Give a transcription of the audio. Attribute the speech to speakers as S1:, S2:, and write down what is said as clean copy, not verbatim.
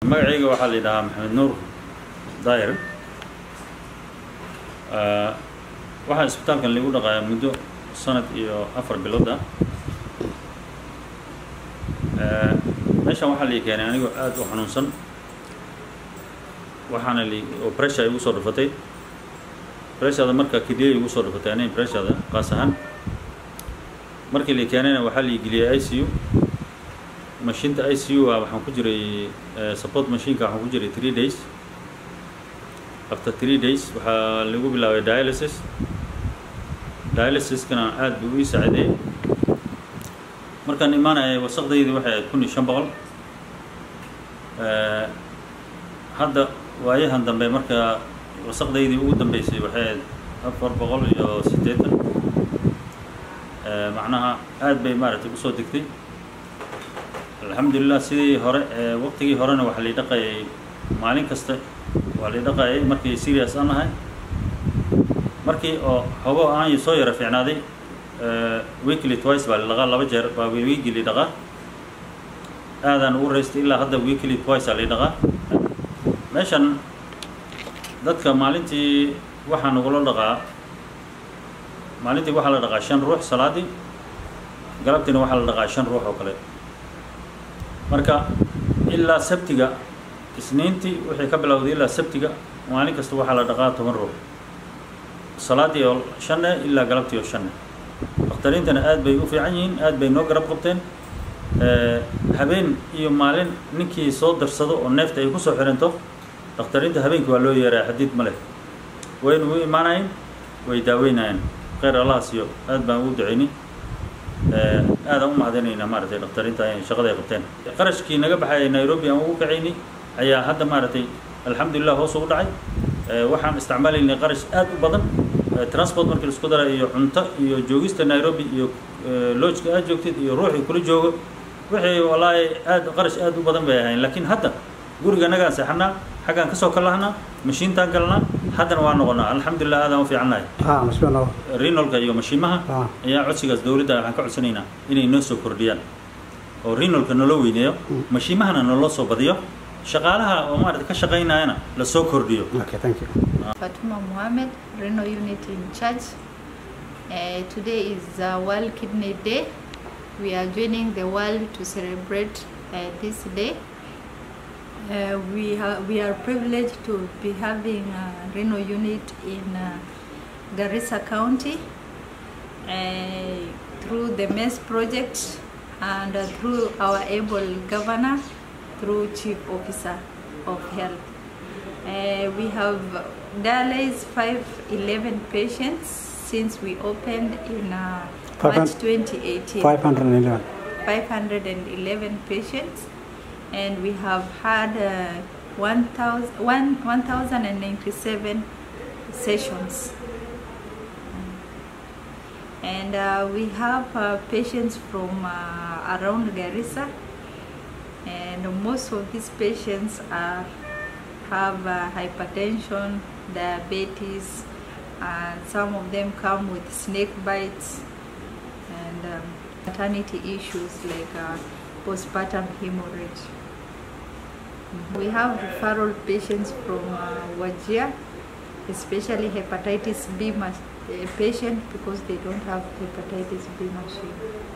S1: magacayga waxaa la yidhahaa maxamed nuur daayir. waxaa isbitaalkan lagu dhaqayaa muddo sanad iyo 4 bilood ah. meeshan waxaa la keenay anigoo aad u xanuunsan, waxaana oo pressure igu soo dhufatay. pressure marka kidiyay igu soo dhufatay anay pressure qaas ahaan. markii la keenayna waxaa la geliyay ICU. mashiinta ICU waxaan ku jiray support machine ka waxaan ku jiray 3 days. after 3 days waxaa lagu bilaabay dialysis. dialysis-kana aad buu ii saaciday. markaan imaanayay wasaqdaydu waxay ahayd 1500. hadda waayahan dambe marka wasaqdaydii ugu dambeysay waxay ahayd 480. macnaha aad bay maaragtay u soo degtay. alxamdulillah sidii hore waqtigii horena waxa la dhaqayay maalin kasta waa la dhaqayay markii serious aan ahay. markii oo xogo aan soo yara fiicnaaday weekly twice baa la dhaqaa, 2 jeer baa weekly dhaqaa. aadaan ugu raystay ilaa hadda weekly twice la dhaqaa. meeshan dadka maalintii waxaa nagula dhaqaa, maalintii waxaa la dhaqaa 5 ruux salaadii, galabtiina waxaa la dhaqaa 5 ruux oo kale. marka ilaa sabtiga isniintii wixii ka bilowday ilaa sabtiga maalin kasta waxaa la dhaqaa 10 ruux, salaadii oo 5 ilaa galabtii oo 5. dhaqtariintana aad bay u fiican yihiin, aad bay noo garab qabteen. habeen iyo maalin ninkii soo darsado oo neefta ay ku soo xiranto dhaqtariinta habeenkii waa loo yeeraa, xadiid ma leh. wayna u imaanayeen, way daaweynayeen. khayr allah siiyo, aad baan ugu ducaynay. aadaan u mahadinaynaa maaragtay dhaqtariinta ay shaqada ay qabteen. qarashkii naga baxay Nairobi aan ugu kacaynay ayaa hadda maaragtay alxamdulillah hoos ugu dhacay. waxaan isticmaalaynay qarash aad u badan. transport markii isku daray iyo cunto iyo joogista Nairobi iyo lodge-ka aad joogtid iyo ruuxii kula joogo wixii wallaahi aad qarash aad u badan bay ahayn. laakiin hadda guriga nagaan seexanaa, xaggaan kasoo kalahnaa, mashiintaan galnaa, haddana waa noqonaa. alxamdulillah aadaan u fiicannahay. renolka iyo mashiimaha ayaa codsigaas dowladda waxaan ka codsanaynaa inay noo soo kordhiyaan oo renolka naloo weyneeyo, mashiimahana naloo soo badiyo, shaqaalaha oo maaragtay ka shaqaynayana la soo kordhiyo.
S2: Okay, thank you.
S3: Fatuma Mohammed, Renal Unit in charge. Today is World Kidney Day. We are joining the world to celebrate this day. We are privileged to be having a renal unit in Garissa County through the MES project and through our able governor, through Chief Officer of Health. We have dialyzed 511 patients since we opened in March 2018. 511 patients, and we have had 1,097 sessions. And we have patients from around Garissa, and most of these patients have hypertension, diabetes, and some of them come with snake bites and maternity issues like postpartum hemorrhage. We have referral patients from Wajir, especially hepatitis B patient, because they don't have hepatitis B machine.